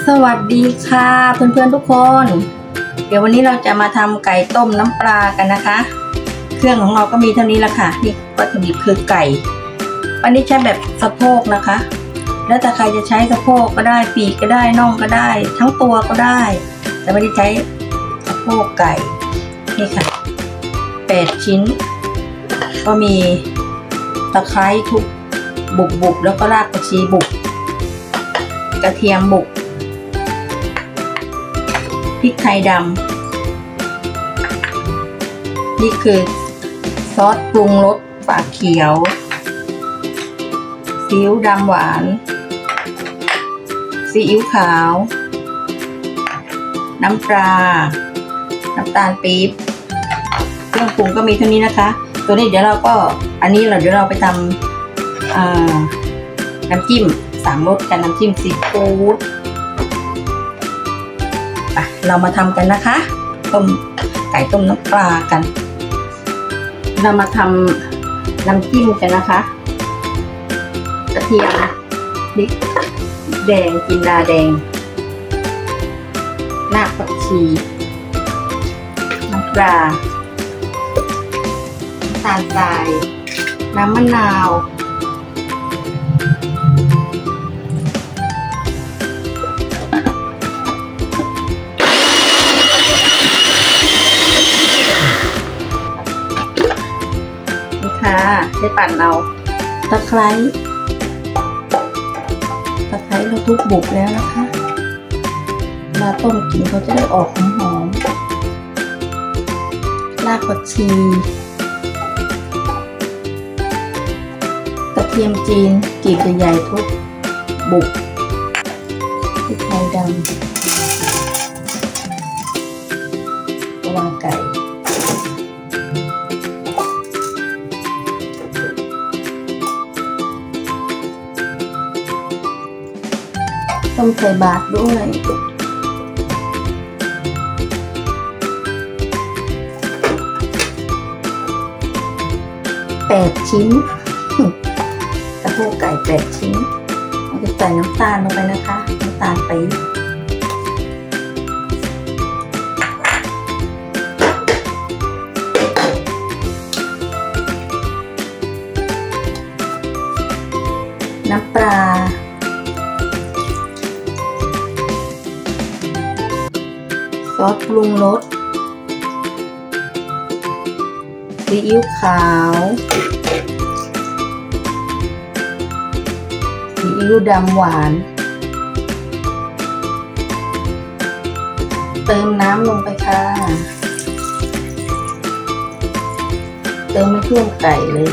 สวัสดีค่ะเพื่อนๆทุกคนเดี๋ยววันนี้เราจะมาทำไก่ต้มน้ำปลากันนะคะเครื่องของเราก็มีเท่านี้ละค่ะนี่วัตถุดิบคือไก่วันนี้ใช้แบบสะโพกนะคะแล้วแต่ใครจะใช้สะโพกก็ได้ปีกก็ได้น่องก็ได้ทั้งตัวก็ได้แต่ไม่ได้ใช้สะโพกไก่นี่ค่ะ8ชิ้นก็มีตะไคร้ทุบบุบแล้วก็รากผักชีบุบกระเทียมบุบพริกไทยดำนี่คือซอสปรุงรสฝาเขียวซีอิ๊วดำหวานซีอิ๊วขาวน้ำปลาน้ำตาลปี๊บเครื่องปรุงก็มีเท่านี้นะคะตัวนี้เดี๋ยวเราก็เดี๋ยวเราไปทำน้ำจิ้ม3 รสกันน้ำจิ้มซีฟู้ดเรามาทำกันนะคะต้มไก่ต้มน้ำปลากันเรามาทำน้ำจิ้มกันนะคะกระเทียมพริกแดงจินดาแดงรากผักชีน้ำปลาน้ำตาลทรายน้ำมะนาวได้ปั่นเอาตะไคร้เราทุบบุบแล้วนะคะมาต้มกินเขาจะได้ออกหอมรากผักชีกระเทียมจีนกรีบใหญ่ๆทุบบุบพริกไทยดำวางไก่ต้มใส่บาตรด้วย8 ชิ้นสะโพกไก่8 ชิ้นเราจะใส่น้ำตาลลงไปนะคะน้ำตาลปี๊บน้ำปลาซอสปรุงรสซีอิ๊วขาวซีอิ๊วดำหวานเติมน้ำลงไปค่ะเติมไม่ท่วมไก่เลย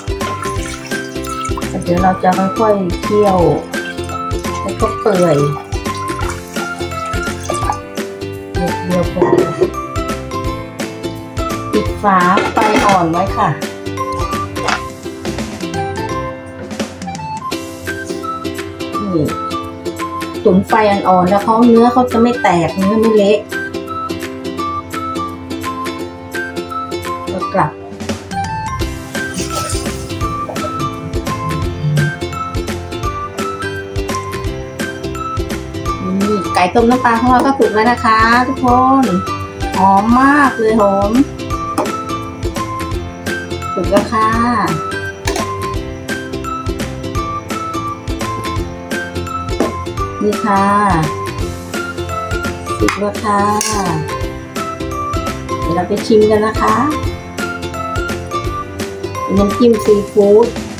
เดี๋ยวเราจะค่อยๆเคี่ยวแล้วก็เปื่อยเดียวพอปิดฝาไฟอ่อนไว้ค่ะนี่ตุ๋นไฟอ่อนๆแล้วเนื้อเขาจะไม่แตกเนื้อไม่เละแล้วกลับไก่ต้มน้ำปลาของเราก็สุกแล้วนะคะทุกคนหอมมากเลยหอมสุกแล้วค่ะนี่ค่ะสุกแล้วค่ะเดี๋ยวเราไปชิมกันนะคะน้ำจิ้มซีฟู้ด